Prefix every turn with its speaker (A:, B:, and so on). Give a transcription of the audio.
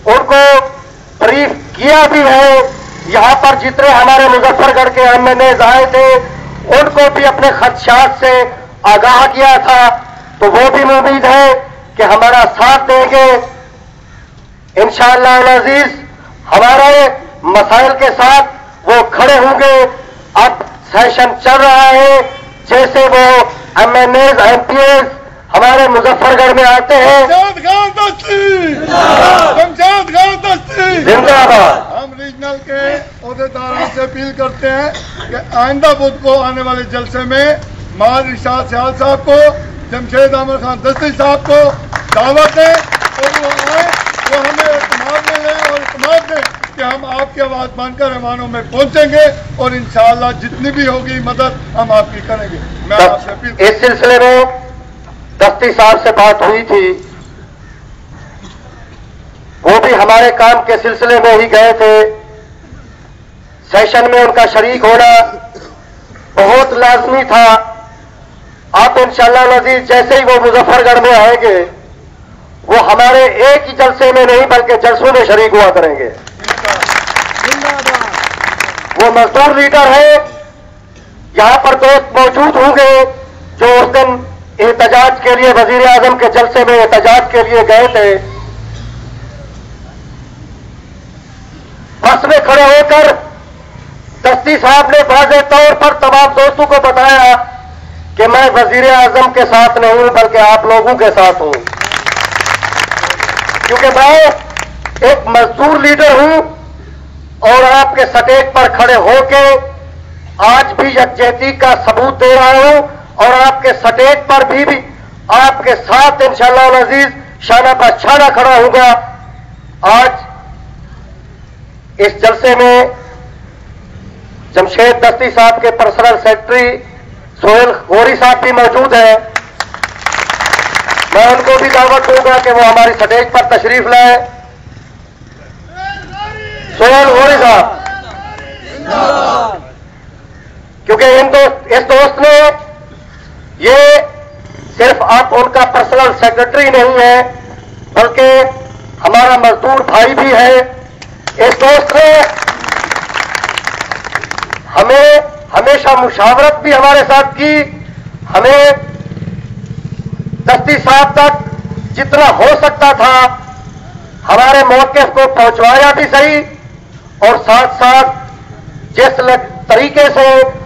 A: उनको ब्रीफ किया भी है। यहां पर जितने हमारे मुजफ्फरगढ़ के एमएनएज आए थे उनको भी अपने खदशात से आगाह किया था, तो वो भी उम्मीद है कि हमारा साथ देंगे। इंशाअल्लाह अज़ीज हमारे मसाइल के साथ वो खड़े होंगे। अब सेशन चल रहा है, जैसे वो एमएनएज एमपीएस हमारे मुजफ्फरगढ़ में आते हैं, जिंदाबाद।
B: हम रीजनल के अहदेदारों से अपील करते हैं कि आइंदा बुध को आने वाले जलसे में मार इरशाद सियाल साहब को, जमशेद अहमद खान दस्ती साहब को दावत दें और वो आए, वो हमें इत्मीनान में लें और इत्मीनान दें कि हम आपकी आवाज मानकर मेहमानों में पहुंचेंगे और इंशाअल्लाह जितनी भी होगी मदद हम आपकी करेंगे। मैं आपसे अपील
A: इस सिलसिले में दस्ती साहब से बात हुई थी, वो भी हमारे काम के सिलसिले में ही गए थे। सेशन में उनका शरीक होना बहुत लाजमी था। आप इंशाअल्लाह अज़ीज जैसे ही वो मुजफ्फरगढ़ में आएंगे, वो हमारे एक ही जलसे में नहीं बल्कि जलसों में शरीक हुआ करेंगे। वो मजदूर लीडर है, यहां पर दोस्त मौजूद होंगे जो उस दिन एहतजाज के लिए वजीर आजम के जलसे में एहतजाज के लिए गए थे। बस में खड़े होकर दस्ती साहब ने वाज़ेह तौर पर तमाम दोस्तों को बताया कि मैं वजीर आजम के साथ नहीं हूं बल्कि आप लोगों के साथ हूं, क्योंकि मैं एक मजदूर लीडर हूं और आपके स्टेज पर खड़े होके आज भी यकजहती का सबूत दे रहा हूं और आपके स्टेज पर भी आपके साथ इंशाअल्लाह अज़ीज शाना पर शाना खड़ा होगा। आज इस जलसे में जमशेद दस्ती साहब के पर्सनल सेक्रेटरी सोहेल गौरी साहब भी मौजूद हैं। मैं उनको भी दावत दूंगा कि वो हमारी स्टेज पर तशरीफ लाए। सोहेल गौरी साहब, क्योंकि इस दोस्त ने ये सिर्फ आप उनका पर्सनल सेक्रेटरी नहीं है बल्कि हमारा मजदूर भाई भी है। इस दोस्त ने हमें हमेशा मुशावरत भी हमारे साथ की, हमें दस्ती साहब तक जितना हो सकता था हमारे मौक़िफ़ को पहुंचवाया भी सही और साथ साथ जिस तरीके से